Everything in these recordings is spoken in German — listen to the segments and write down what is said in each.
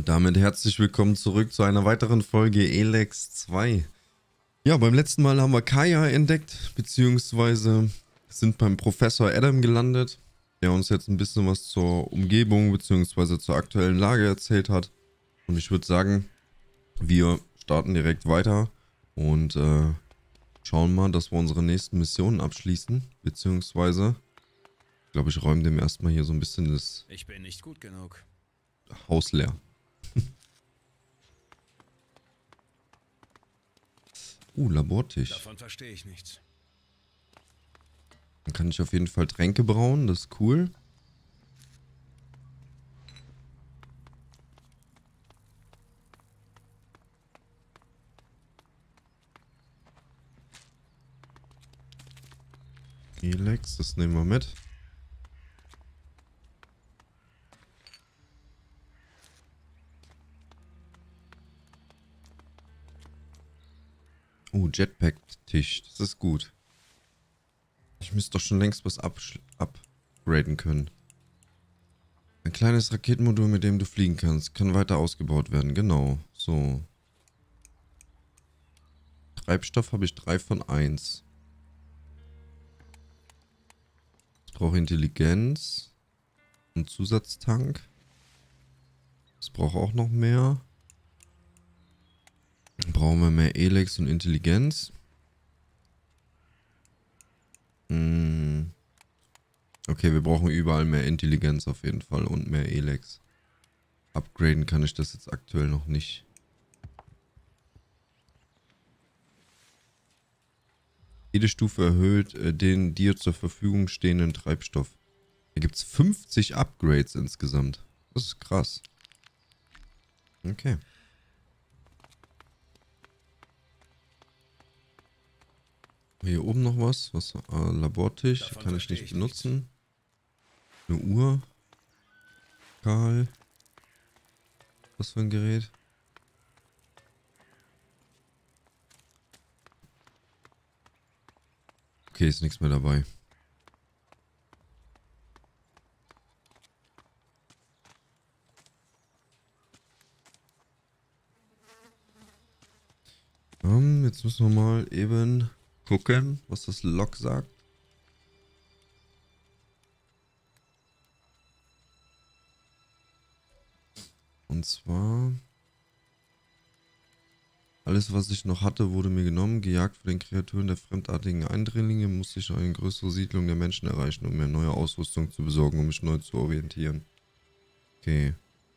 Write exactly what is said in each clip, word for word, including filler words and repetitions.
Und damit herzlich willkommen zurück zu einer weiteren Folge Elex zwei. Ja, beim letzten Mal haben wir Kaya entdeckt, beziehungsweise sind beim Professor Adam gelandet, der uns jetzt ein bisschen was zur Umgebung, beziehungsweise zur aktuellen Lage erzählt hat. Und ich würde sagen, wir starten direkt weiter und äh, schauen mal, dass wir unsere nächsten Missionen abschließen, beziehungsweise, ich glaube, ich räume dem erstmal hier so ein bisschen das Ich bin nicht gut genug. Haus leer. Uh, Labortisch. Davon verstehe ich nichts. Dann kann ich auf jeden Fall Tränke brauen, das ist cool. Elex, das nehmen wir mit. Oh, Jetpack-Tisch, das ist gut. Ich müsste doch schon längst was upgraden können. Ein kleines Raketenmodul, mit dem du fliegen kannst, kann weiter ausgebaut werden. Genau, so. Treibstoff habe ich drei von eins. Ich brauche Intelligenz. Und Zusatztank. Das brauche auch noch mehr. Dann brauchen wir mehr Elex und Intelligenz. Hm. Okay, wir brauchen überall mehr Intelligenz auf jeden Fall und mehr Elex. Upgraden kann ich das jetzt aktuell noch nicht. Jede Stufe erhöht äh, den dir zur Verfügung stehenden Treibstoff. Hier gibt es fünfzig Upgrades insgesamt. Das ist krass. Okay. Hier oben noch was. Was äh, Labortisch. Davon Kann ich verstehe nicht ich benutzen. Eine Uhr. Karl. Was für ein Gerät? Okay, ist nichts mehr dabei. Um, jetzt müssen wir mal eben gucken, was das Log sagt. Und zwar... Alles, was ich noch hatte, wurde mir genommen. Gejagt von den Kreaturen der fremdartigen Eindringlinge musste ich noch eine größere Siedlung der Menschen erreichen, um mir neue Ausrüstung zu besorgen, um mich neu zu orientieren. Okay.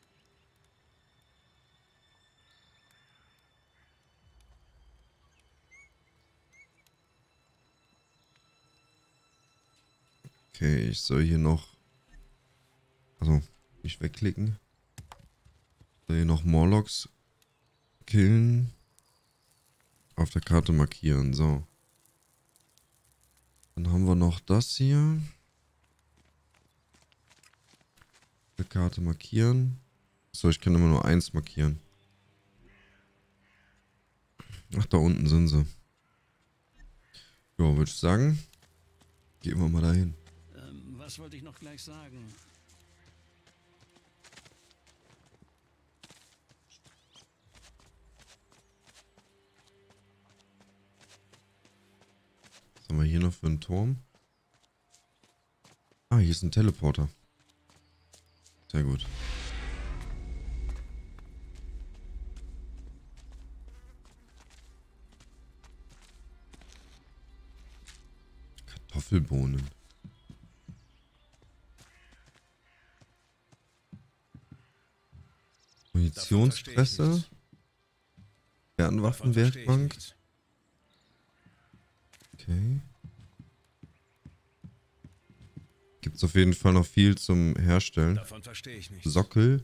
Okay, ich soll hier noch... Also, nicht wegklicken. Ich soll hier noch Morlocks killen. Auf der Karte markieren, so. Dann haben wir noch das hier. Auf der Karte markieren. So, ich kann immer nur eins markieren. Ach, da unten sind sie. Ja, würde ich sagen, gehen wir mal dahin. Ähm, was wollte ich noch gleich sagen? Was haben wir hier noch für einen Turm? Ah, hier ist ein Teleporter. Sehr gut. Kartoffelbohnen. Munitionspresse. Kernwaffenwerkbank. Okay. Gibt es auf jeden Fall noch viel zum Herstellen. Davon verstehe ich nichts. Sockel.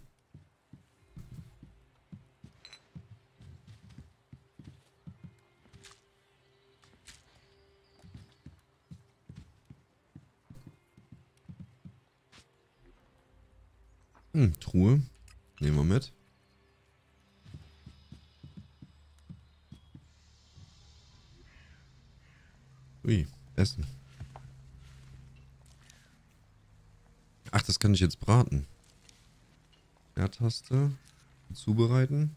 Hm, Truhe. Nehmen wir mit. Ui, Essen. Ach, das kann ich jetzt braten. R-Taste. zubereiten.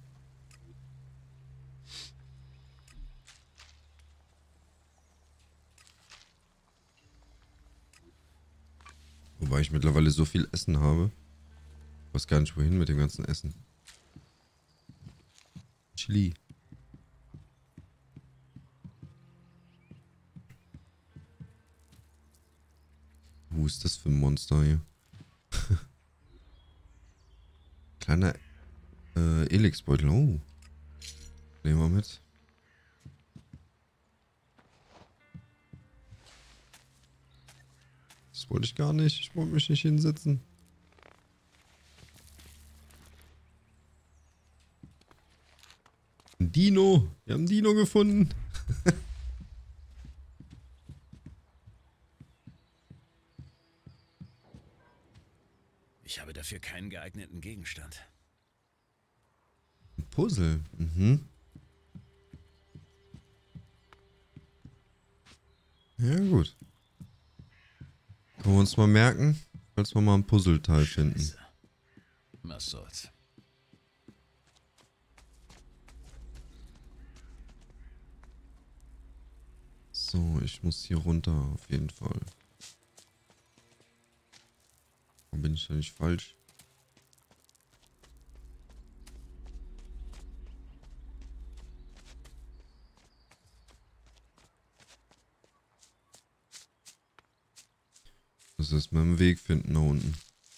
Wobei ich mittlerweile so viel Essen habe. Ich weiß gar nicht wohin mit dem ganzen Essen. Chili. Wo ist das für ein Monster hier? Kleiner äh, Elixbeutel. Oh. Nehmen wir mit. Das wollte ich gar nicht. Ich wollte mich nicht hinsetzen. Ein Dino. Wir haben einen Dino gefunden. Ich habe dafür keinen geeigneten Gegenstand. Ein Puzzle. Mhm. Ja, gut. Können wir uns mal merken, falls wir mal ein Puzzleteil finden. Scheiße. Was soll's. So, ich muss hier runter auf jeden Fall. Warum bin ich da nicht falsch? Das ist mal einen Weg finden da unten.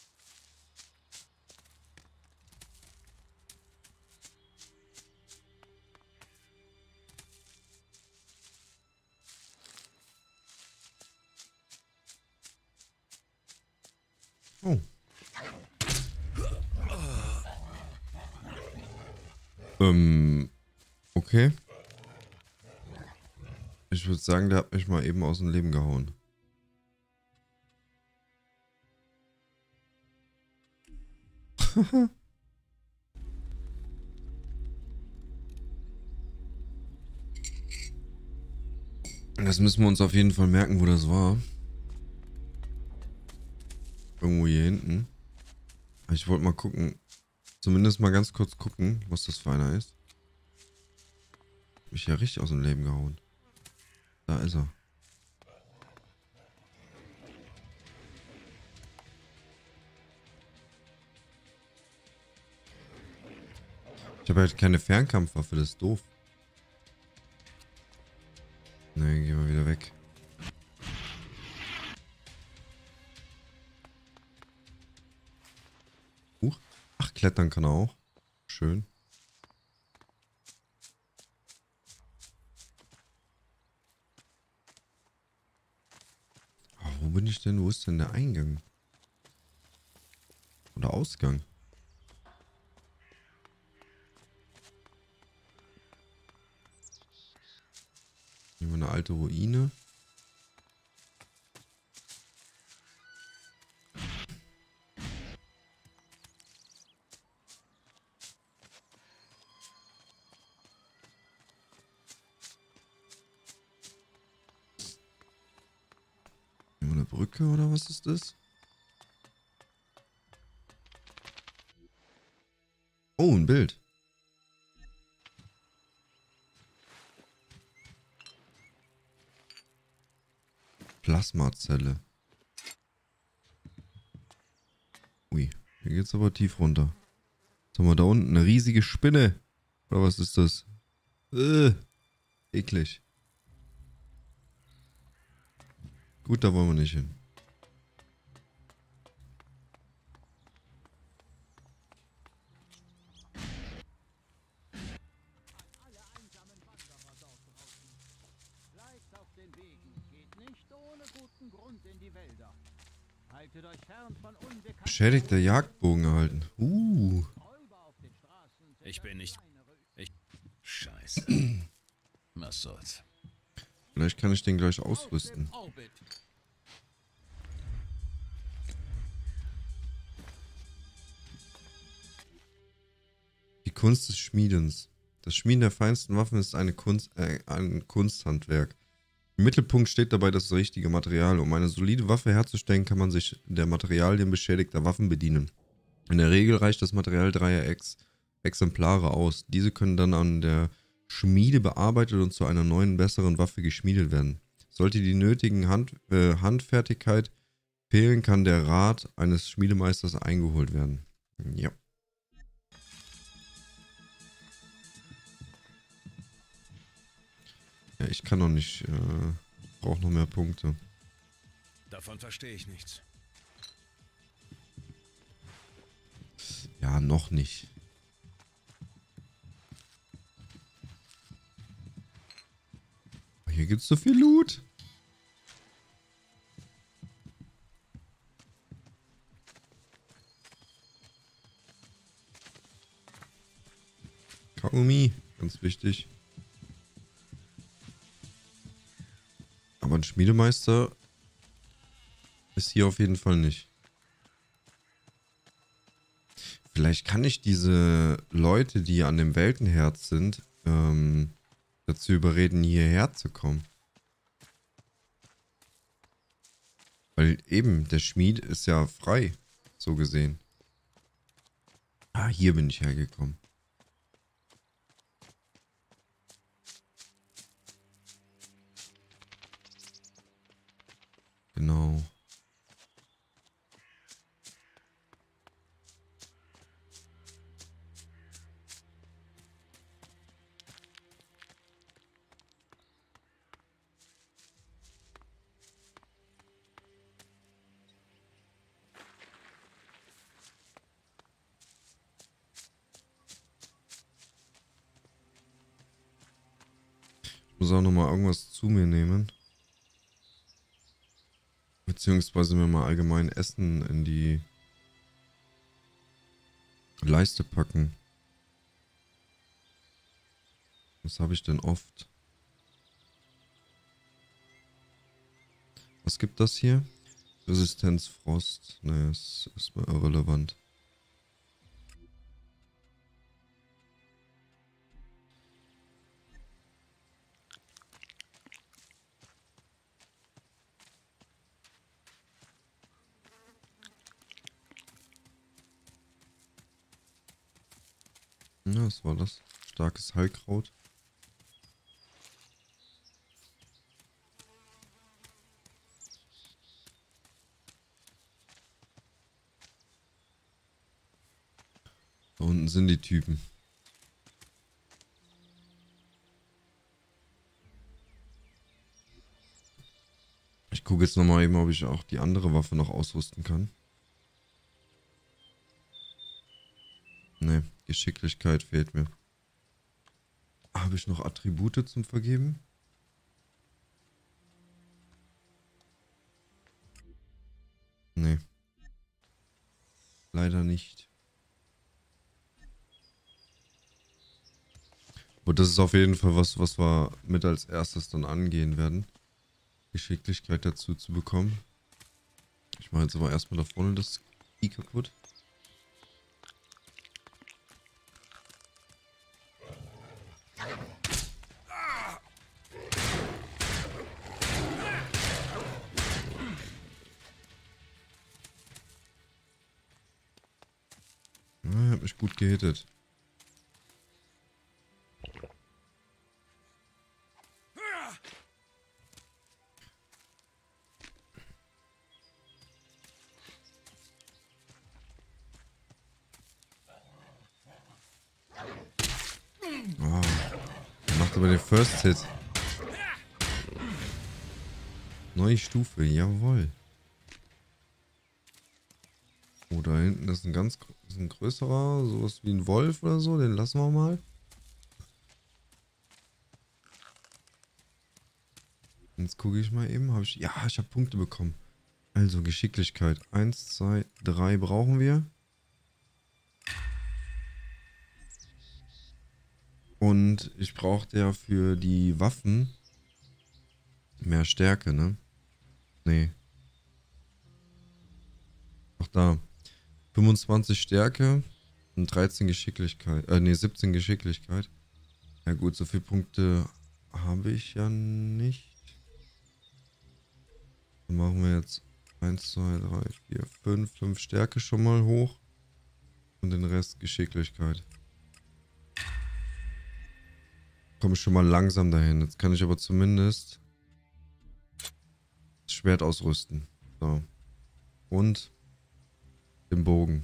Oh. Ähm, okay. Ich würde sagen, der hat mich mal eben aus dem Leben gehauen. Das müssen wir uns auf jeden Fall merken, wo das war. Irgendwo hier hinten. Ich wollte mal gucken. Zumindest mal ganz kurz gucken, was das für einer ist. Mich ja richtig aus dem Leben gehauen. Da ist er. Ich habe halt keine Fernkampfwaffe, das ist doof. Nein, gehen wir wieder weg. Huch. Ach, klettern kann er auch. Schön. Oh, wo bin ich denn? Wo ist denn der Eingang? Oder Ausgang? Hier eine alte Ruine. Hier eine Brücke oder was ist das? Oh, ein Bild. Plasmazelle. Ui, hier geht's aber tief runter. Was haben wir da unten? Eine riesige Spinne. Oder was ist das? Äh, eklig. Gut, da wollen wir nicht hin. Beschädigter Jagdbogen erhalten. Uh. Ich bin nicht... Ich... Scheiße. Was soll's. Vielleicht kann ich den gleich ausrüsten. Die Kunst des Schmiedens. Das Schmieden der feinsten Waffen ist eine Kunst, äh, ein Kunsthandwerk. Im Mittelpunkt steht dabei das richtige Material. Um eine solide Waffe herzustellen, kann man sich der Materialien beschädigter Waffen bedienen. In der Regel reicht das Material Dreiecks Exemplare aus. Diese können dann an der Schmiede bearbeitet und zu einer neuen, besseren Waffe geschmiedet werden. Sollte die nötigen Hand, äh, Handfertigkeit fehlen, kann der Rat eines Schmiedemeisters eingeholt werden. Ja. Ja, ich kann noch nicht. Äh, brauche noch mehr Punkte. Davon verstehe ich nichts. Ja, noch nicht. Hier gibt's so viel Loot. Kaugummi, ganz wichtig. Aber ein Schmiedemeister ist hier auf jeden Fall nicht. Vielleicht kann ich diese Leute, die an dem Weltenherz sind, ähm, dazu überreden, hierher zu kommen. Weil eben, der Schmied ist ja frei, so gesehen. Ah, hier bin ich hergekommen. Genau. Ich muss auch noch mal irgendwas zu mir nehmen. Beziehungsweise mir mal allgemein Essen in die Leiste packen. Was habe ich denn oft? Was gibt das hier? Resistenz Frost. Ne, ist erstmal irrelevant. Ja, was war das? Starkes Heilkraut. Da unten sind die Typen. Ich gucke jetzt nochmal eben, ob ich auch die andere Waffe noch ausrüsten kann. Ne, Geschicklichkeit fehlt mir. Habe ich noch Attribute zum Vergeben? Ne. Leider nicht. Und das ist auf jeden Fall was, was wir mit als erstes dann angehen werden. Geschicklichkeit dazu zu bekommen. Ich mache jetzt aber erstmal da vorne das I kaputt. Ja, hat mich gut gehittet. Oh, er macht aber den First Hit. Neue Stufe, jawohl. Oh, da hinten ist ein ganz ist ein größerer, sowas wie ein Wolf oder so, den lassen wir mal. Jetzt gucke ich mal eben, habe ich, ja, ich habe Punkte bekommen. Also Geschicklichkeit, eins, zwei, drei brauchen wir. Und ich brauchte ja für die Waffen mehr Stärke, ne? Nee. Ach da. fünfundzwanzig Stärke und dreizehn Geschicklichkeit. Äh, nee, siebzehn Geschicklichkeit. Ja gut, so viele Punkte habe ich ja nicht. Dann machen wir jetzt eins, zwei, drei, vier, fünf. fünf Stärke schon mal hoch. Und den Rest Geschicklichkeit. komme ich schon mal langsam dahin. Jetzt kann ich aber zumindest das Schwert ausrüsten. So. Und den Bogen.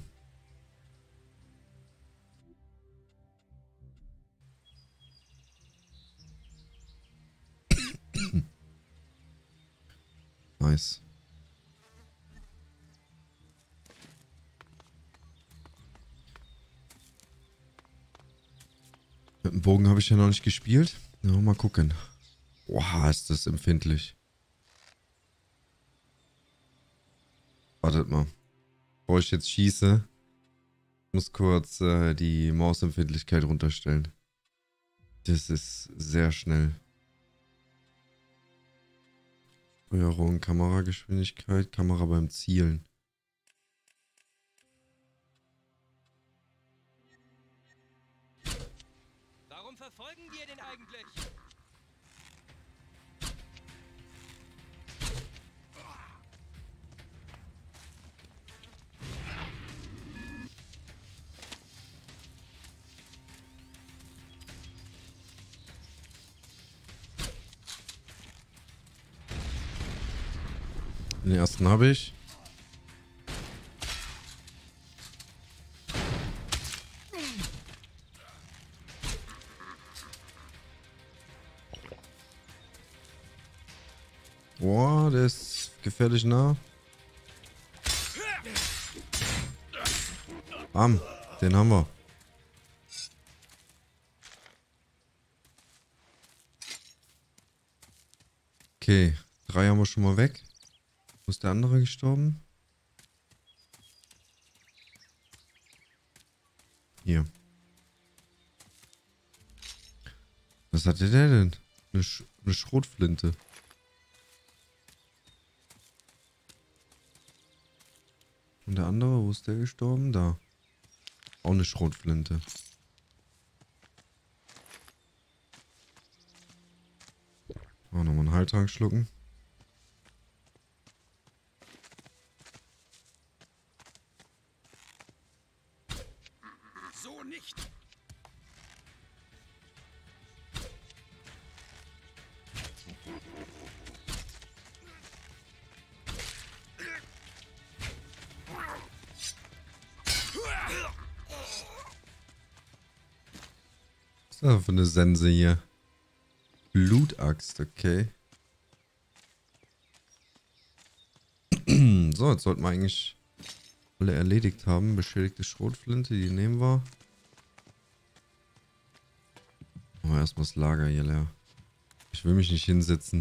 Nice. Mit dem Bogen habe ich ja noch nicht gespielt. Ja, mal gucken. Boah, ist das empfindlich. Wartet mal. Bevor ich jetzt schieße, muss kurz äh, die Mausempfindlichkeit runterstellen. Das ist sehr schnell. Steuerung, Kamerageschwindigkeit, Kamera beim Zielen. Warum verfolgen wir den eigentlich? Den ersten habe ich. Boah, der ist gefährlich nah. Bam, den haben wir. Okay, drei haben wir schon mal weg. Wo ist der andere gestorben? Hier. Was hatte der denn? Eine, Sch eine Schrotflinte. Und der andere, wo ist der gestorben? Da. Auch eine Schrotflinte. Oh, nochmal einen Heiltrank schlucken. So nicht. Was ist das für eine Sense hier? Blutaxt, okay. So, jetzt sollten wir eigentlich alle erledigt haben. Beschädigte Schrotflinte, die nehmen wir. Aber erstmal das Lager hier leer. Ich will mich nicht hinsetzen.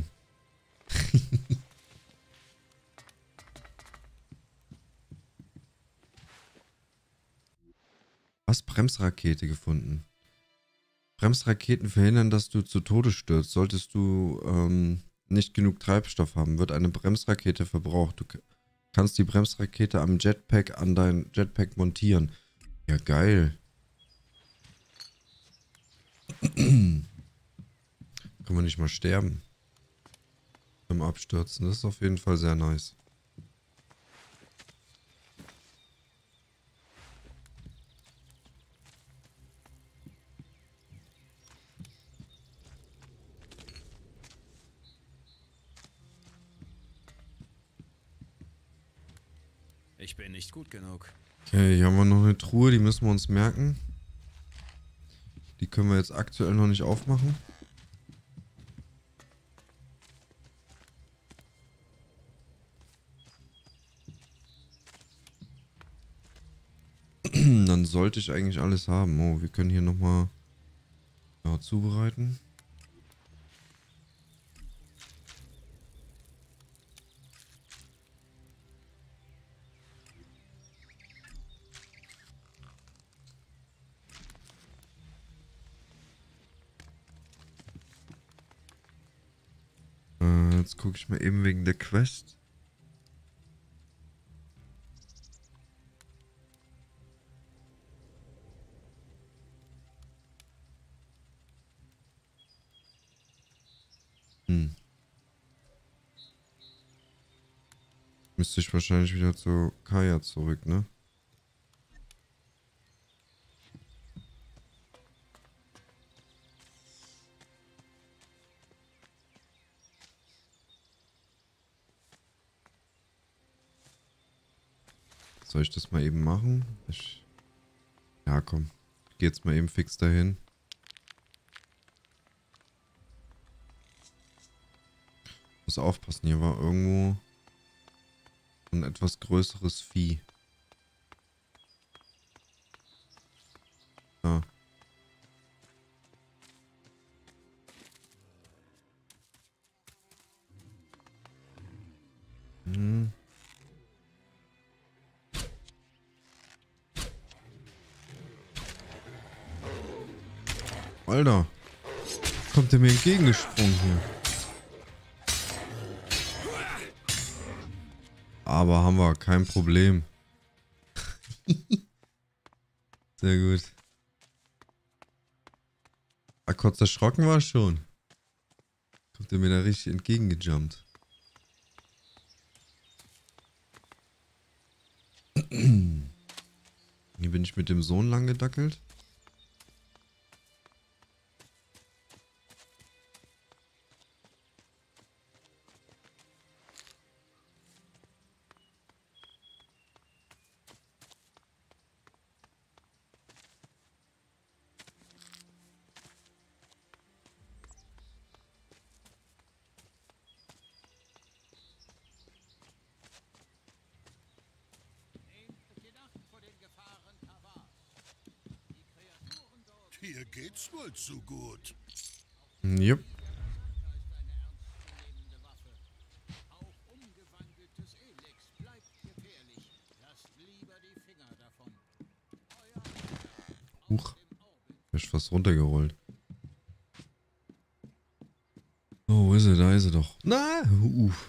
Was? Bremsrakete gefunden. Bremsraketen verhindern, dass du zu Tode stürzt. Solltest du ähm, nicht genug Treibstoff haben, wird eine Bremsrakete verbraucht. Du kannst die Bremsrakete am Jetpack an dein Jetpack montieren. Ja, geil. Können wir nicht mal sterben beim Abstürzen. Das ist auf jeden Fall sehr nice. Ich bin nicht gut genug. Okay, hier haben wir noch eine Truhe, die müssen wir uns merken. Die können wir jetzt aktuell noch nicht aufmachen. Dann sollte ich eigentlich alles haben. Oh, wir können hier nochmal ja, zubereiten. Äh, jetzt gucke ich mal eben wegen der Quest. Hm. Müsste ich wahrscheinlich wieder zu Kaya zurück, ne? Soll ich das mal eben machen? Ich ja, komm. Ich geh jetzt mal eben fix dahin. Muss aufpassen, hier war irgendwo ein etwas größeres Vieh. Ja. Hm. Alter, kommt der mir entgegengesprungen hier. Aber haben wir, kein Problem. Sehr gut. Ah, kurz erschrocken war schon. Kommt der mir da richtig entgegengejumpt. Hier bin ich mit dem Sohn lang gedackelt. Hier geht's wohl zu gut. Jupp. Auch umgewandeltes Elex bleibt gefährlich. Lasst lieber die Finger davon. Huch. Ich fast runtergerollt. Oh, wo ist er? Da ist er doch. Na, uff.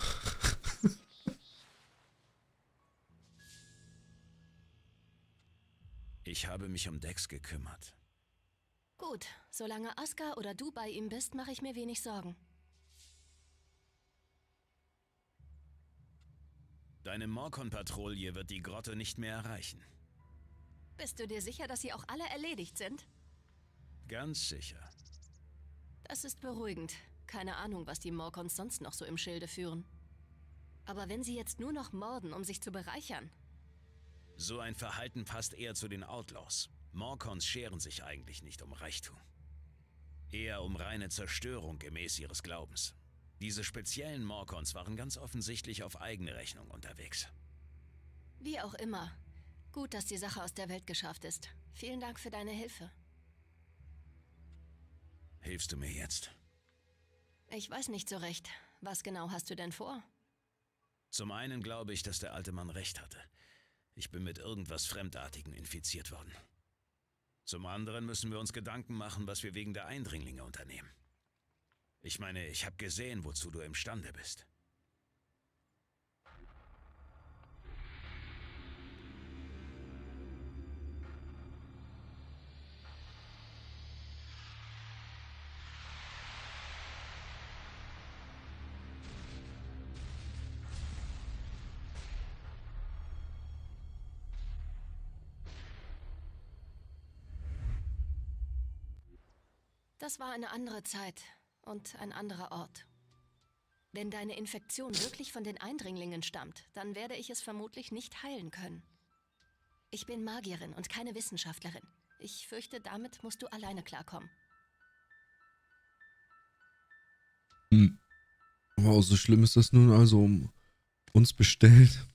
Ich habe mich um Dex gekümmert. Gut, solange Aska oder du bei ihm bist, mache ich mir wenig Sorgen. Deine Morkon-Patrouille wird die Grotte nicht mehr erreichen. Bist du dir sicher, dass sie auch alle erledigt sind? Ganz sicher. Das ist beruhigend. Keine Ahnung, was die Morkons sonst noch so im Schilde führen. Aber wenn sie jetzt nur noch morden, um sich zu bereichern... So ein Verhalten passt eher zu den Outlaws. Morkons scheren sich eigentlich nicht um Reichtum. Eher um reine Zerstörung gemäß ihres Glaubens. Diese speziellen Morkons waren ganz offensichtlich auf eigene Rechnung unterwegs. Wie auch immer. Gut, dass die Sache aus der Welt geschafft ist. Vielen Dank für deine Hilfe. Hilfst du mir jetzt? Ich weiß nicht so recht. Was genau hast du denn vor? Zum einen glaube ich, dass der alte Mann recht hatte. Ich bin mit irgendwas Fremdartigem infiziert worden. Zum anderen müssen wir uns Gedanken machen, was wir wegen der Eindringlinge unternehmen. Ich meine, ich habe gesehen, wozu du imstande bist. Das war eine andere Zeit und ein anderer Ort. Wenn deine Infektion wirklich von den Eindringlingen stammt, dann werde ich es vermutlich nicht heilen können. Ich bin Magierin und keine Wissenschaftlerin. Ich fürchte, damit musst du alleine klarkommen. Hm. Wow, so schlimm ist das nun also um uns bestellt.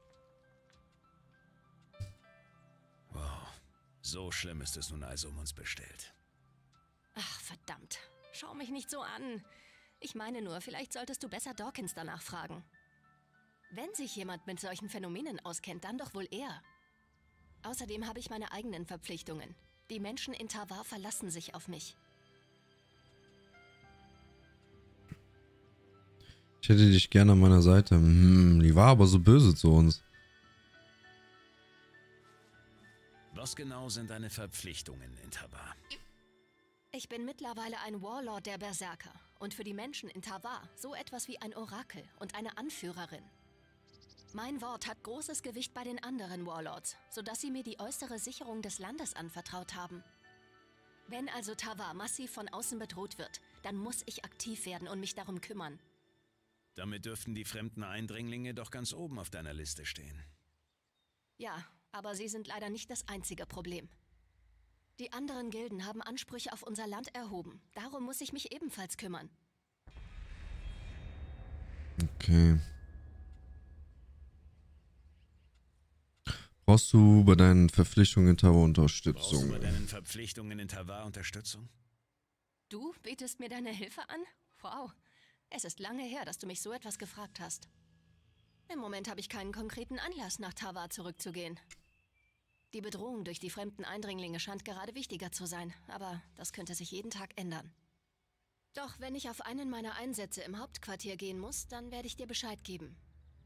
Wow, so schlimm ist es nun also um uns bestellt. Ach, verdammt. Schau mich nicht so an. Ich meine nur, vielleicht solltest du besser Dawkins danach fragen. Wenn sich jemand mit solchen Phänomenen auskennt, dann doch wohl er. Außerdem habe ich meine eigenen Verpflichtungen. Die Menschen in Tavar verlassen sich auf mich. Ich hätte dich gerne an meiner Seite. Hm, die war aber so böse zu uns. Was genau sind deine Verpflichtungen in Tavar? Ich bin mittlerweile ein Warlord der Berserker und für die Menschen in Tavar so etwas wie ein Orakel und eine Anführerin. Mein Wort hat großes Gewicht bei den anderen Warlords, sodass sie mir die äußere Sicherung des Landes anvertraut haben. Wenn also Tavar massiv von außen bedroht wird, dann muss ich aktiv werden und mich darum kümmern. Damit dürften die fremden Eindringlinge doch ganz oben auf deiner Liste stehen. Ja, aber sie sind leider nicht das einzige Problem. Die anderen Gilden haben Ansprüche auf unser Land erhoben. Darum muss ich mich ebenfalls kümmern. Okay. Brauchst du bei deinen Verpflichtungen in Tavar Unterstützung? Brauchst du bei deinen Verpflichtungen in Tavar Unterstützung? Du bietest mir deine Hilfe an? Wow. Es ist lange her, dass du mich so etwas gefragt hast. Im Moment habe ich keinen konkreten Anlass, nach Tavar zurückzugehen. Die Bedrohung durch die fremden Eindringlinge scheint gerade wichtiger zu sein, aber das könnte sich jeden Tag ändern. Doch wenn ich auf einen meiner Einsätze im Hauptquartier gehen muss, dann werde ich dir Bescheid geben.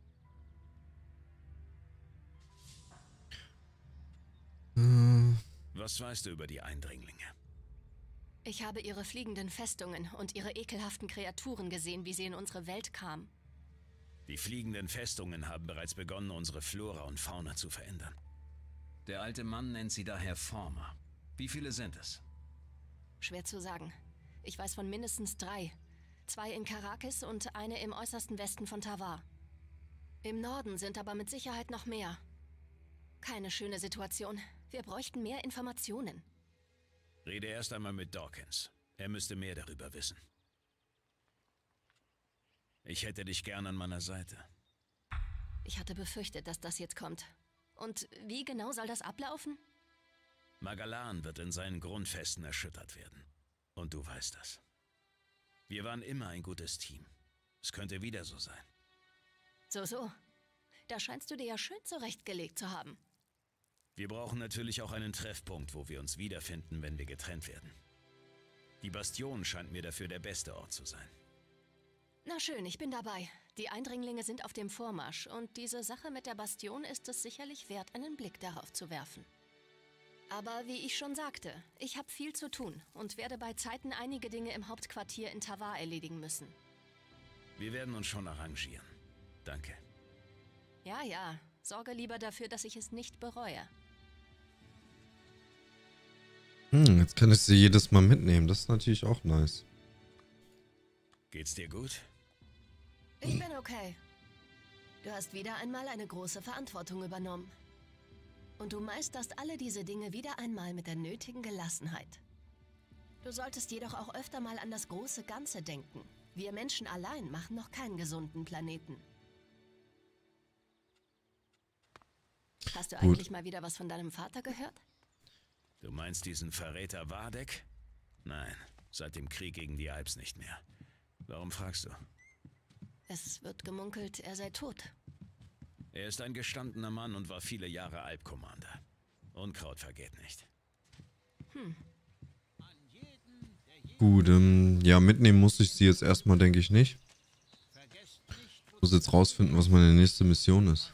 Äh, Was weißt du über die Eindringlinge? Ich habe ihre fliegenden Festungen und ihre ekelhaften Kreaturen gesehen, wie sie in unsere Welt kamen. Die fliegenden Festungen haben bereits begonnen, unsere Flora und Fauna zu verändern. Der alte Mann nennt sie daher Former. Wie viele sind es? Schwer zu sagen. Ich weiß von mindestens drei. Zwei in Caracas und eine im äußersten Westen von Tavar. Im Norden sind aber mit Sicherheit noch mehr. Keine schöne Situation. Wir bräuchten mehr Informationen. Rede erst einmal mit Dawkins. Er müsste mehr darüber wissen. Ich hätte dich gern an meiner Seite. Ich hatte befürchtet, dass das jetzt kommt. Und wie genau soll das ablaufen? Magalan wird in seinen Grundfesten erschüttert werden. Und du weißt das. Wir waren immer ein gutes Team. Es könnte wieder so sein. So, so. Da scheinst du dir ja schön zurechtgelegt zu haben. Wir brauchen natürlich auch einen Treffpunkt, wo wir uns wiederfinden, wenn wir getrennt werden. Die Bastion scheint mir dafür der beste Ort zu sein. Na schön, ich bin dabei. Die Eindringlinge sind auf dem Vormarsch und diese Sache mit der Bastion ist es sicherlich wert, einen Blick darauf zu werfen. Aber wie ich schon sagte, ich habe viel zu tun und werde bei Zeiten einige Dinge im Hauptquartier in Tavar erledigen müssen. Wir werden uns schon arrangieren. Danke. Ja, ja. Sorge lieber dafür, dass ich es nicht bereue. Hm, jetzt kann ich sie jedes Mal mitnehmen. Das ist natürlich auch nice. Geht's dir gut? Ich bin okay. Du hast wieder einmal eine große Verantwortung übernommen. Und du meisterst alle diese Dinge wieder einmal mit der nötigen Gelassenheit. Du solltest jedoch auch öfter mal an das große Ganze denken. Wir Menschen allein machen noch keinen gesunden Planeten. Hast du Gut. eigentlich mal wieder was von deinem Vater gehört? Du meinst diesen Verräter Vardek? Nein, seit dem Krieg gegen die Alps nicht mehr. Warum fragst du? Es wird gemunkelt, er sei tot. Er ist ein gestandener Mann und war viele Jahre Alp-Commander. Unkraut vergeht nicht. Hm. Gut, ähm, ja, mitnehmen muss ich sie jetzt erstmal, denke ich nicht. Ich muss jetzt rausfinden, was meine nächste Mission ist.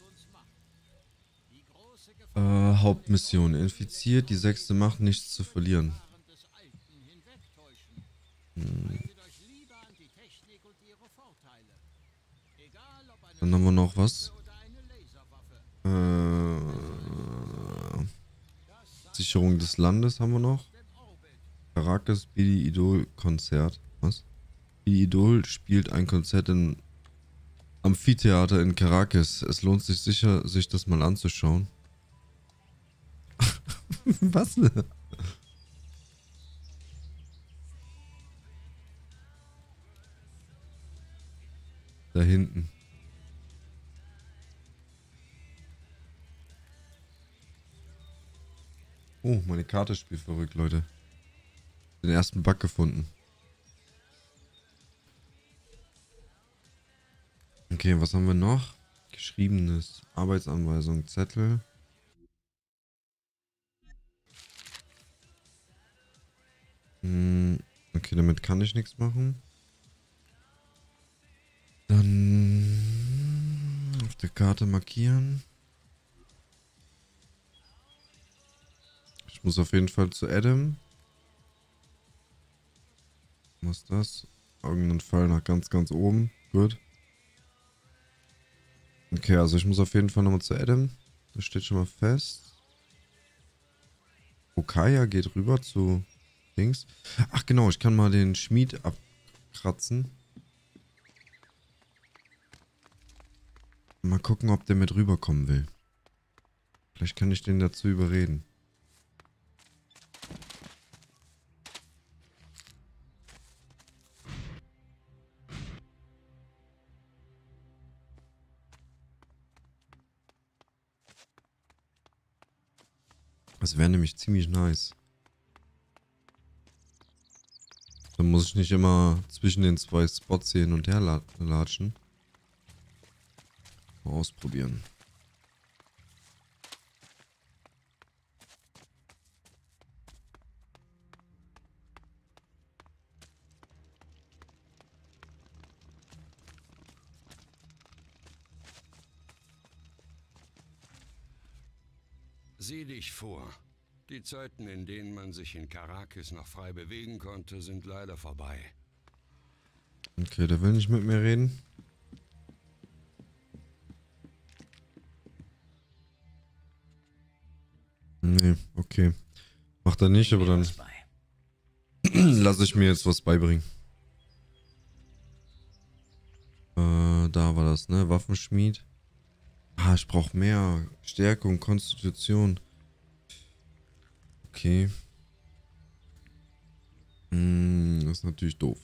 Äh, Hauptmission. Infiziert, die sechste Macht, nichts zu verlieren. Hm. Dann haben wir noch was. Äh, Sicherung des Landes haben wir noch. Caracas Billy Idol Konzert. Was? Billy Idol spielt ein Konzert im Amphitheater in Caracas. Es lohnt sich sicher, sich das mal anzuschauen. Was? Da hinten. Oh, meine Karte spielt verrückt, Leute. Den ersten Bug gefunden. Okay, was haben wir noch? Geschriebenes. Arbeitsanweisung, Zettel. Hm, okay, damit kann ich nichts machen. Dann auf der Karte markieren. Ich muss auf jeden Fall zu Adam. Was ist das? Irgendein Fall nach ganz, ganz oben. Gut. Okay, also ich muss auf jeden Fall nochmal zu Adam. Das steht schon mal fest. Okaya geht rüber zu Dings. Ach genau, ich kann mal den Schmied abkratzen. Mal gucken, ob der mit rüberkommen will. Vielleicht kann ich den dazu überreden. Das wäre nämlich ziemlich nice. Dann muss ich nicht immer zwischen den zwei Spots hier hin und her la latschen. Mal ausprobieren. Sieh dich vor. Die Zeiten, in denen man sich in Karakis noch frei bewegen konnte, sind leider vorbei. Okay, der will nicht mit mir reden. Nee, okay. Macht er nicht, aber dann lasse ich mir jetzt was beibringen. Äh, da war das, ne? Waffenschmied. Ah, ich brauche mehr Stärke und Konstitution. Okay. Hm, das ist natürlich doof.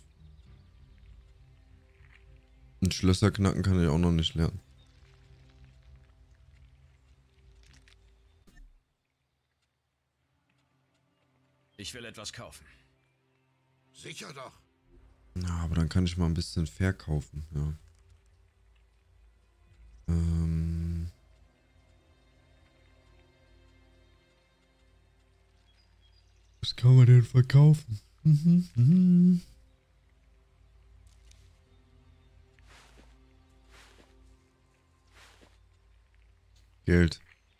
Und Schlösser knacken kann ich auch noch nicht lernen. Ich will etwas kaufen. Sicher doch. Na, aber dann kann ich mal ein bisschen verkaufen, ja. Ähm. Was kann man denn verkaufen? Mhm, mhm. Geld.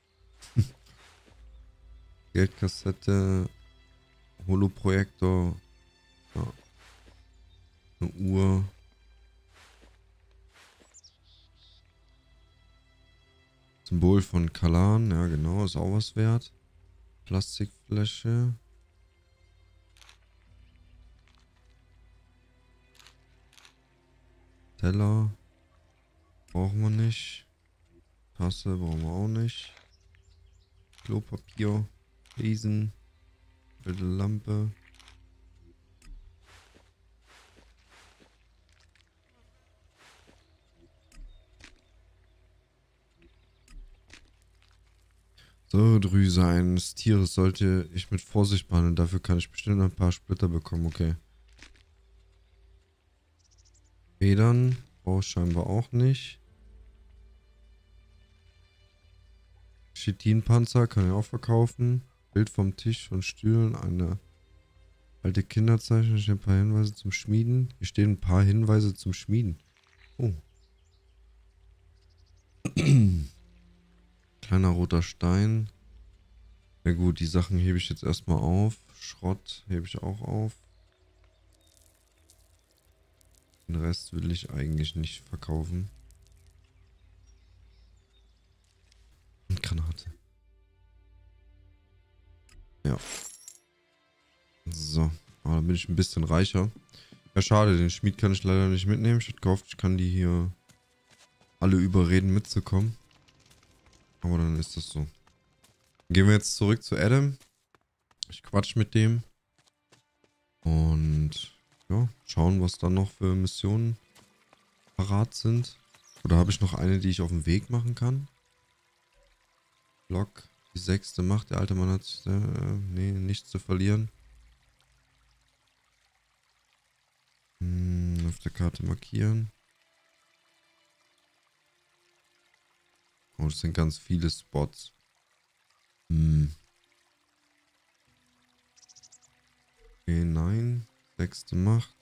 Geldkassette. Holoprojektor. Ja. Eine Uhr. Symbol von Kalan, ja genau, ist auch was wert. Plastikflasche. Teller. Brauchen wir nicht. Tasse brauchen wir auch nicht. Klopapier. Riesen. Alte Lampe. Säuredrüse eines Tieres sollte ich mit Vorsicht behandeln. Dafür kann ich bestimmt ein paar Splitter bekommen. Okay. Federn brauche ich scheinbar auch nicht. Chitinpanzer kann ich auch verkaufen. Bild vom Tisch und Stühlen. Eine alte Kinderzeichnung. Hier stehen ein paar Hinweise zum Schmieden. Hier stehen ein paar Hinweise zum Schmieden. Oh. Kleiner roter Stein. Ja gut, die Sachen hebe ich jetzt erstmal auf. Schrott hebe ich auch auf. Den Rest will ich eigentlich nicht verkaufen. Und Granate. Ja. So. Aber dann bin ich ein bisschen reicher. Ja, schade, den Schmied kann ich leider nicht mitnehmen. Ich hätte gehofft, ich kann die hier alle überreden mitzukommen. Aber dann ist das so. Gehen wir jetzt zurück zu Adam. Ich quatsch mit dem. Und ja, schauen, was dann noch für Missionen parat sind. Oder habe ich noch eine, die ich auf dem Weg machen kann? Block. Die sechste Macht. Der alte Mann hat äh, nee, nichts zu verlieren. Hm, auf der Karte markieren. Oh, das sind ganz viele Spots. Hm. Okay, nein. Sechste Macht.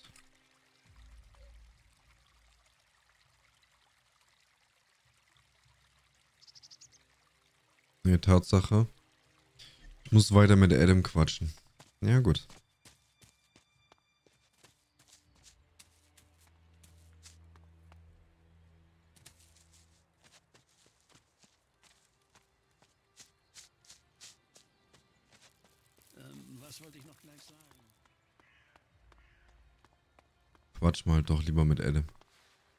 Ne, Tatsache. Ich muss weiter mit Adam quatschen. Ja, gut. Ähm, was wollte ich noch gleich sagen? Quatsch mal doch lieber mit Adam.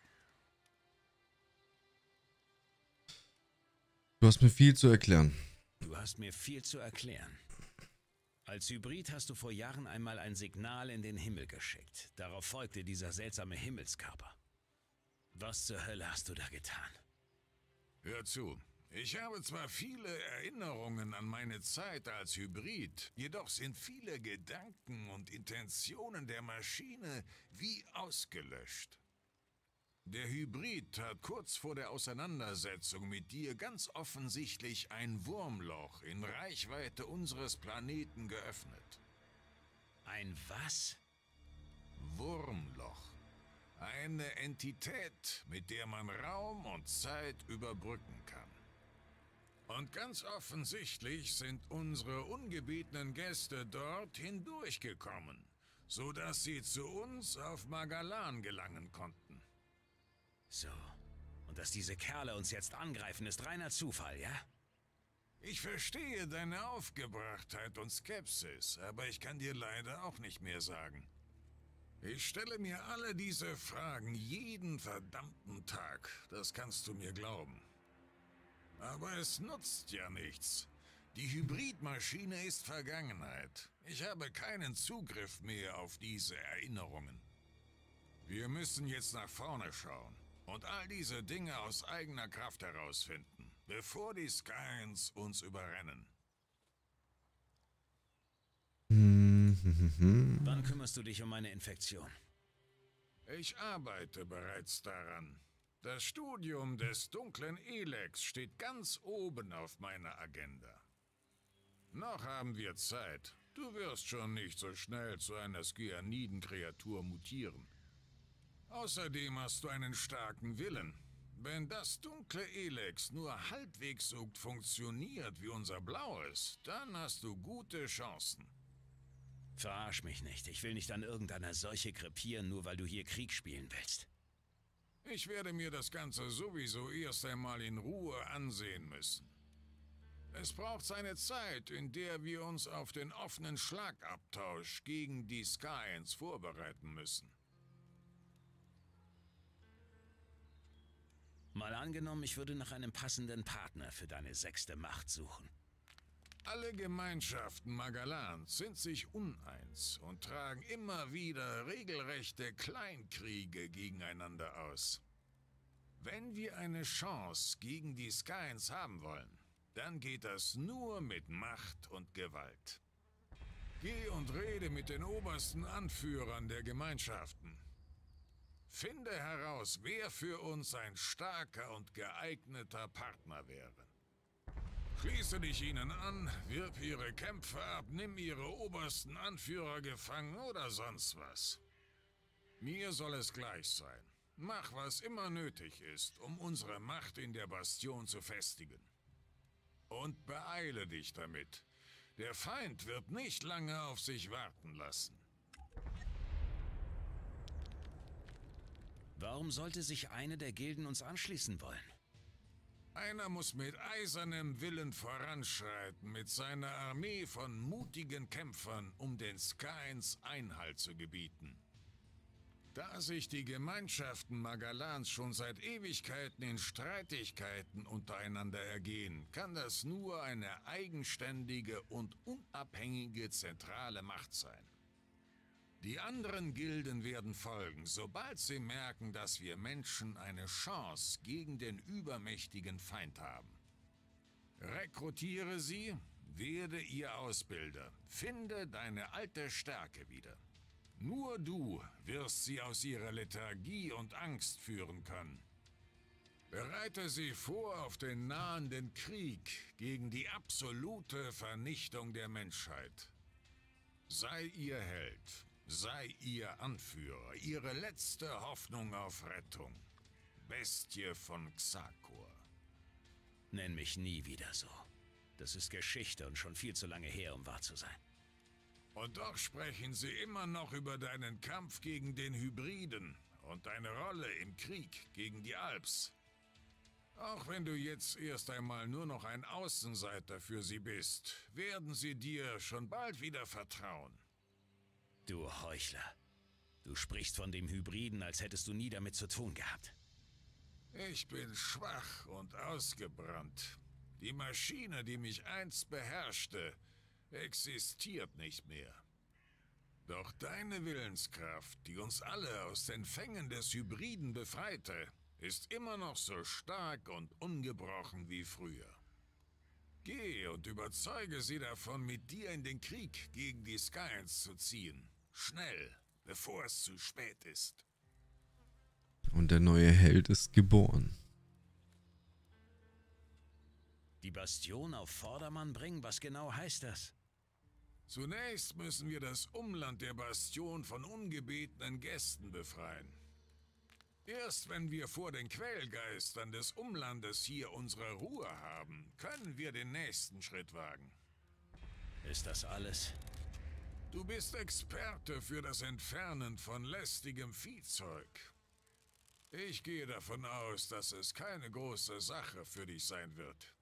Du hast mir viel zu erklären. Du hast mir viel zu erklären. Als Hybrid hast du vor Jahren einmal ein Signal in den Himmel geschickt. Darauf folgte dieser seltsame Himmelskörper. Was zur Hölle hast du da getan? Hör zu. Ich habe zwar viele Erinnerungen an meine Zeit als Hybrid, jedoch sind viele Gedanken und Intentionen der Maschine wie ausgelöscht. Der Hybrid hat kurz vor der Auseinandersetzung mit dir ganz offensichtlich ein Wurmloch in Reichweite unseres Planeten geöffnet. Ein was? Wurmloch. Eine Entität, mit der man Raum und Zeit überbrücken kann. Und ganz offensichtlich sind unsere ungebetenen Gäste dort hindurchgekommen, sodass sie zu uns auf Magalan gelangen konnten. So. Und dass diese Kerle uns jetzt angreifen, ist reiner Zufall, ja? Ich verstehe deine Aufgebrachtheit und Skepsis, aber ich kann dir leider auch nicht mehr sagen. Ich stelle mir alle diese Fragen jeden verdammten Tag, das kannst du mir glauben. Aber es nutzt ja nichts. Die Hybridmaschine ist Vergangenheit. Ich habe keinen Zugriff mehr auf diese Erinnerungen. Wir müssen jetzt nach vorne schauen und all diese Dinge aus eigener Kraft herausfinden, bevor die Skyans uns überrennen. Wann kümmerst du dich um meine Infektion? Ich arbeite bereits daran. Das Studium des dunklen Elex steht ganz oben auf meiner Agenda. Noch haben wir Zeit. Du wirst schon nicht so schnell zu einer Skyaniden-Kreatur mutieren. Außerdem hast du einen starken Willen. Wenn das dunkle Elex nur halbwegs so funktioniert wie unser blaues, dann hast du gute Chancen. Verarsch mich nicht. Ich will nicht an irgendeiner Seuche krepieren, nur weil du hier Krieg spielen willst. Ich werde mir das Ganze sowieso erst einmal in Ruhe ansehen müssen. Es braucht seine Zeit, in der wir uns auf den offenen Schlagabtausch gegen die Skyans vorbereiten müssen. Mal angenommen, ich würde nach einem passenden Partner für deine sechste Macht suchen. Alle Gemeinschaften Magalans sind sich uneins und tragen immer wieder regelrechte Kleinkriege gegeneinander aus. Wenn wir eine Chance gegen die Skyans haben wollen, dann geht das nur mit Macht und Gewalt. Geh und rede mit den obersten Anführern der Gemeinschaften. Finde heraus, wer für uns ein starker und geeigneter Partner wäre. Schließe dich ihnen an, wirb ihre Kämpfe ab, nimm ihre obersten Anführer gefangen oder sonst was. Mir soll es gleich sein. Mach, was immer nötig ist, um unsere Macht in der Bastion zu festigen. Und beeile dich damit. Der Feind wird nicht lange auf sich warten lassen. Warum sollte sich eine der Gilden uns anschließen wollen? Einer muss mit eisernem Willen voranschreiten, mit seiner Armee von mutigen Kämpfern, um den Skyans Einhalt zu gebieten. Da sich die Gemeinschaften Magalans schon seit Ewigkeiten in Streitigkeiten untereinander ergehen, kann das nur eine eigenständige und unabhängige zentrale Macht sein. Die anderen Gilden werden folgen, sobald sie merken, dass wir Menschen eine Chance gegen den übermächtigen Feind haben. Rekrutiere sie, werde ihr Ausbilder, finde deine alte Stärke wieder. Nur du wirst sie aus ihrer Lethargie und Angst führen können. Bereite sie vor auf den nahenden Krieg gegen die absolute Vernichtung der Menschheit. Sei ihr Held. Sei ihr Anführer, ihre letzte Hoffnung auf Rettung. Bestie von Xakor. Nenn mich nie wieder so. Das ist Geschichte und schon viel zu lange her, um wahr zu sein. Und doch sprechen sie immer noch über deinen Kampf gegen den Hybriden und deine Rolle im Krieg gegen die Alps. Auch wenn du jetzt erst einmal nur noch ein Außenseiter für sie bist, werden sie dir schon bald wieder vertrauen. Du Heuchler. Du sprichst von dem Hybriden, als hättest du nie damit zu tun gehabt. Ich bin schwach und ausgebrannt. Die Maschine, die mich einst beherrschte, existiert nicht mehr. Doch deine Willenskraft, die uns alle aus den Fängen des Hybriden befreite, ist immer noch so stark und ungebrochen wie früher. Geh und überzeuge sie davon, mit dir in den Krieg gegen die Skyans zu ziehen. Schnell, bevor es zu spät ist. Und der neue Held ist geboren. Die Bastion auf Vordermann bringen? Was genau heißt das? Zunächst müssen wir das Umland der Bastion von ungebetenen Gästen befreien. Erst wenn wir vor den Quellgeistern des Umlandes hier unsere Ruhe haben, können wir den nächsten Schritt wagen. Ist das alles? Du bist Experte für das Entfernen von lästigem Viehzeug. Ich gehe davon aus, dass es keine große Sache für dich sein wird.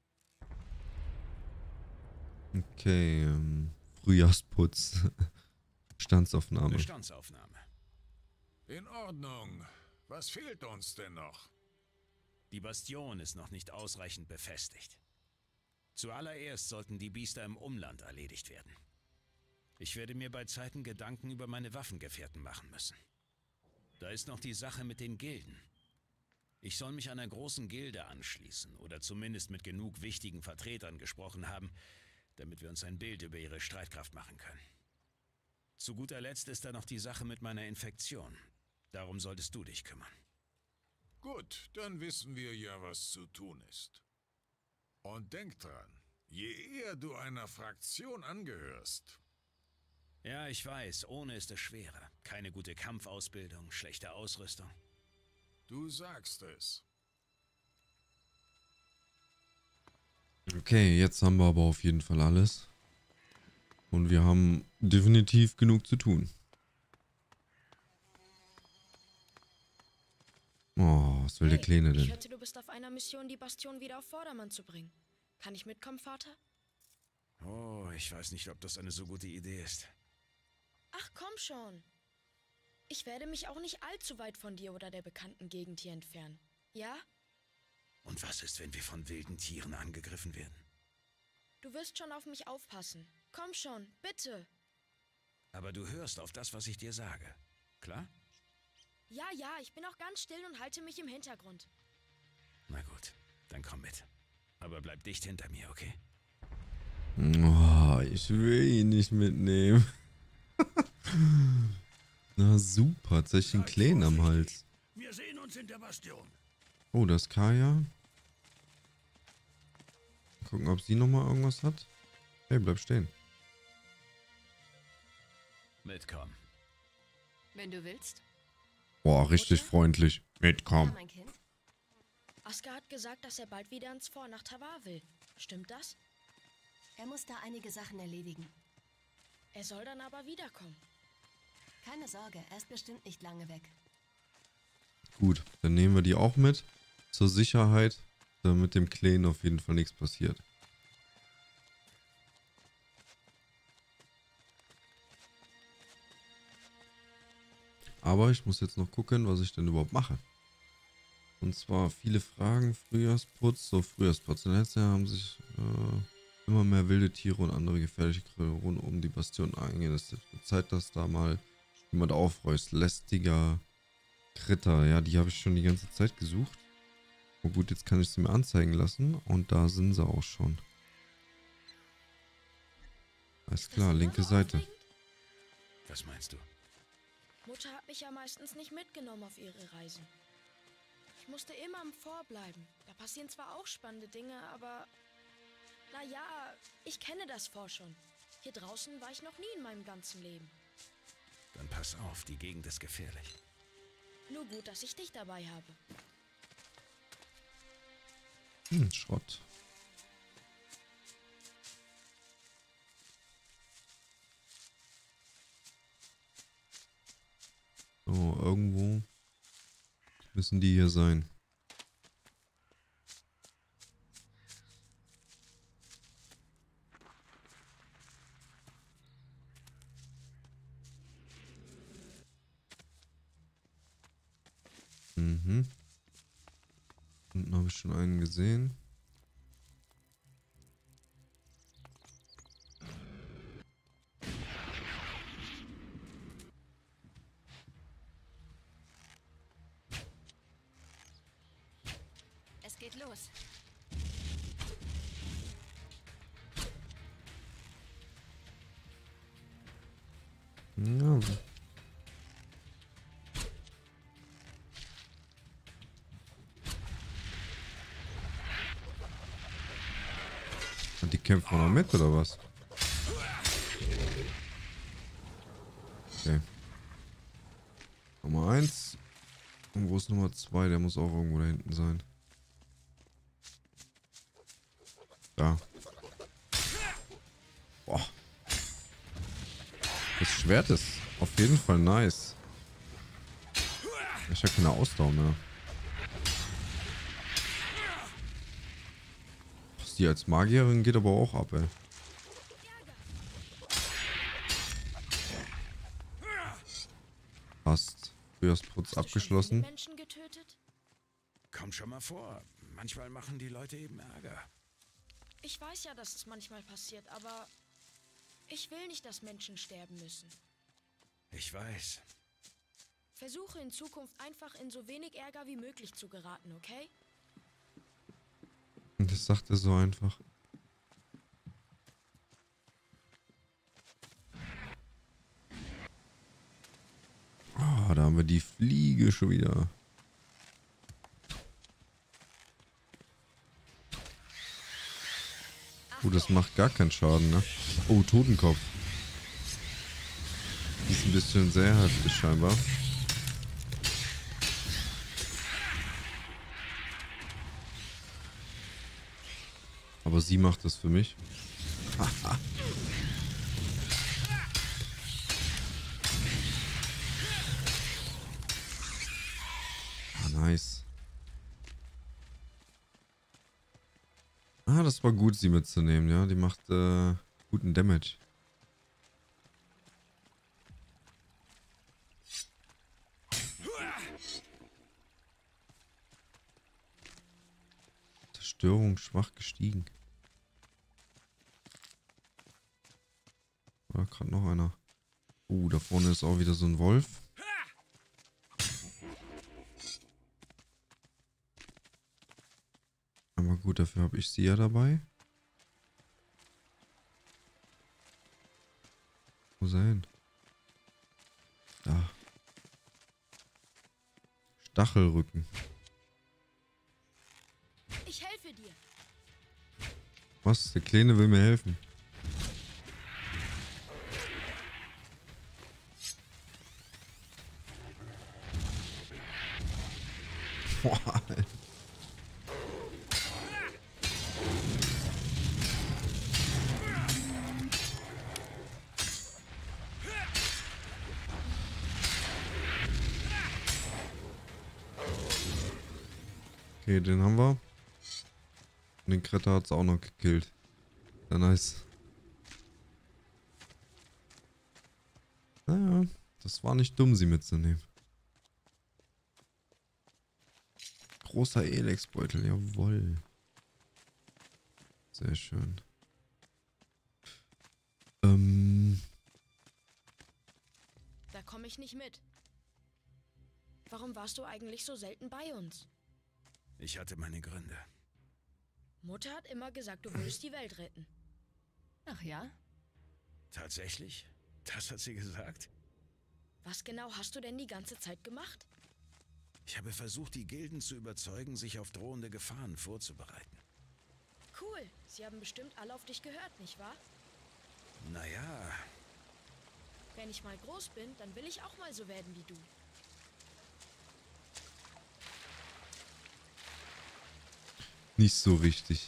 Okay, ähm, Frühjahrsputz. Bestandsaufnahme. Bestandsaufnahme. In Ordnung. Was fehlt uns denn noch? Die Bastion ist noch nicht ausreichend befestigt. Zuallererst sollten die Biester im Umland erledigt werden. Ich werde mir bei Zeiten Gedanken über meine Waffengefährten machen müssen. Da ist noch die Sache mit den Gilden. Ich soll mich einer großen Gilde anschließen oder zumindest mit genug wichtigen Vertretern gesprochen haben, damit wir uns ein Bild über ihre Streitkraft machen können. Zu guter Letzt ist da noch die Sache mit meiner Infektion. Darum solltest du dich kümmern. Gut, dann wissen wir ja, was zu tun ist. Und denk dran, je eher du einer Fraktion angehörst... Ja, ich weiß, ohne ist es schwerer. Keine gute Kampfausbildung, schlechte Ausrüstung. Du sagst es. Okay, jetzt haben wir aber auf jeden Fall alles. Und wir haben definitiv genug zu tun. Oh, was will Hey, der Kleine ich denn? hörte, du bist auf einer Mission, die Bastion wieder auf Vordermann zu bringen. Kann ich mitkommen, Vater? Oh, ich weiß nicht, ob das eine so gute Idee ist. Ach, komm schon. Ich werde mich auch nicht allzu weit von dir oder der bekannten Gegend hier entfernen. Ja? Und was ist, wenn wir von wilden Tieren angegriffen werden? Du wirst schon auf mich aufpassen. Komm schon, bitte. Aber du hörst auf das, was ich dir sage. Klar? Ja, ja, ich bin auch ganz still und halte mich im Hintergrund. Na gut, dann komm mit. Aber bleib dicht hinter mir, okay? Oh, ich will ihn nicht mitnehmen. Na super, tatsächlich einen Kleinen am Hals. Wir sehen uns in der Bastion. Oh, das ist Kaya. Gucken, ob sie nochmal irgendwas hat. Hey, bleib stehen. Mitkommen. Wenn du willst. Boah, richtig Mutter? freundlich. Ja, Mitkommen. mein Kind. Asker hat gesagt, dass er bald wieder ins Fort nach Tavar will. Stimmt das? Er muss da einige Sachen erledigen. Er soll dann aber wiederkommen. Keine Sorge, er ist bestimmt nicht lange weg. Gut, dann nehmen wir die auch mit. Zur Sicherheit, damit dem Kleinen auf jeden Fall nichts passiert. Aber ich muss jetzt noch gucken, was ich denn überhaupt mache. Und zwar viele Fragen, Frühjahrsputz, so Frühjahrsputz. In letzter Jahr haben sich äh, immer mehr wilde Tiere und andere gefährliche Tiere rund um die Bastion eingehen. Es wird Zeit, dass da mal jemand aufräust. Lästiger Kritter, ja, die habe ich schon die ganze Zeit gesucht. Oh gut, jetzt kann ich sie mir anzeigen lassen und da sind sie auch schon. Alles klar, linke Seite. Was meinst du? Mutter hat mich ja meistens nicht mitgenommen auf ihre Reisen. Ich musste immer im Fort bleiben. Da passieren zwar auch spannende Dinge, aber... Naja, ich kenne das Fort schon. Hier draußen war ich noch nie in meinem ganzen Leben. Dann pass auf, die Gegend ist gefährlich. Nur gut, dass ich dich dabei habe. Hm, Schrott. So, irgendwo müssen die hier sein. Mhm. Unten habe ich schon einen gesehen. geht los. Ja. Und die kämpfen noch mit, oder was? Okay. Nummer eins. Und wo ist Nummer zwei? Der muss auch irgendwo da hinten sein. Da. Boah. Das Schwert ist auf jeden Fall nice. Ich habe keine Ausdauer mehr. Die als Magierin geht aber auch ab, ey. Passt. Frühjahrsputz abgeschlossen. Menschen getötet? Kommt schon mal vor. Manchmal machen die Leute eben Ärger. Ich weiß ja, dass es manchmal passiert, aber ich will nicht, dass Menschen sterben müssen. Ich weiß. Versuche in Zukunft einfach in so wenig Ärger wie möglich zu geraten, okay? Das sagt er so einfach. Ah, da haben wir die Fliege schon wieder. Oh, das macht gar keinen Schaden, ne? Oh, Totenkopf. Die ist ein bisschen sehr heftig scheinbar. Aber sie macht das für mich. Ah, nice. Ah, das war gut, sie mitzunehmen, ja. Die macht äh, guten Damage. Zerstörung schwach gestiegen. Oder gerade noch einer. Uh, da vorne ist auch wieder so ein Wolf. Aber gut, dafür habe ich sie ja dabei. Wo ist er hin? Da. Stachelrücken. Ich helfe dir. Was? Der Kleine will mir helfen. Boah, Alter. Okay, den haben wir. Und den Kretter hat es auch noch gekillt. Sehr nice. Naja, das war nicht dumm, sie mitzunehmen. Großer Elex-Beutel, jawohl. Sehr schön. Ähm. Da komme ich nicht mit. Warum warst du eigentlich so selten bei uns? Ich hatte meine Gründe. Mutter hat immer gesagt, du würdest die Welt retten. Ach ja? Tatsächlich? Das hat sie gesagt? Was genau hast du denn die ganze Zeit gemacht? Ich habe versucht, die Gilden zu überzeugen, sich auf drohende Gefahren vorzubereiten. Cool. Sie haben bestimmt alle auf dich gehört, nicht wahr? Naja, Wenn ich mal groß bin, dann will ich auch mal so werden wie du. Nicht so richtig.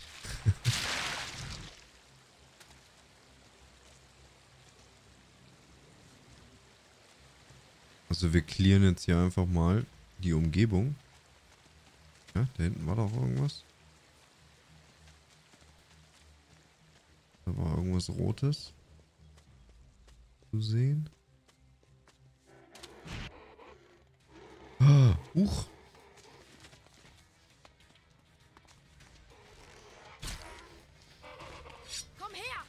Also wir clearen jetzt hier einfach mal die Umgebung. Ja, da hinten war doch irgendwas. Da war irgendwas Rotes zu sehen. Ah, uch. Komm her!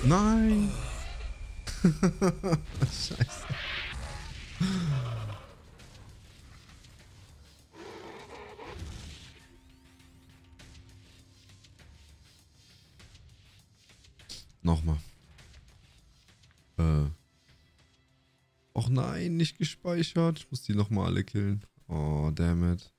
Nein! Scheiße. Nochmal. Äh. Och nein, nicht gespeichert. Ich muss die nochmal alle killen. Oh, damn it.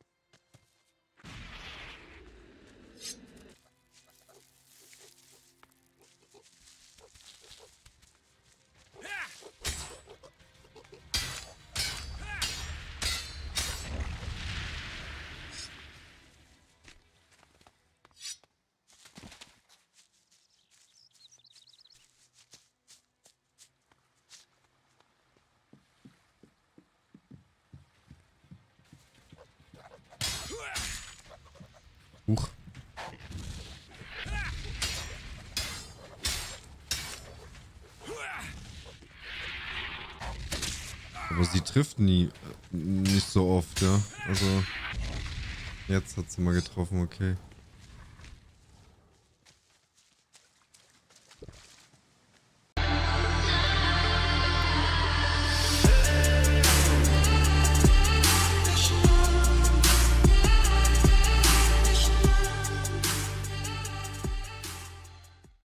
Huch. Aber sie trifft nie, äh, nicht so oft, ja. Also, jetzt hat sie mal getroffen, okay.